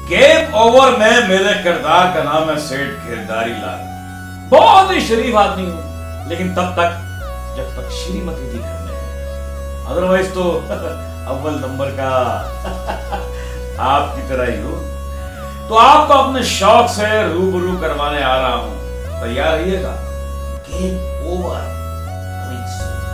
Game over में मेरे किरदार का नाम है सेठ गिरधारीलाल। बहुत ही शरीफ आदमी हूं, लेकिन तब तक जब तक श्रीमती जी घर में है, अदरवाइज तो अव्वल नंबर का आपकी तरह ही हूं। तो आपको अपने शौक से रूबरू करवाने आ रहा हूं, तैयार रहिएगा। Game over.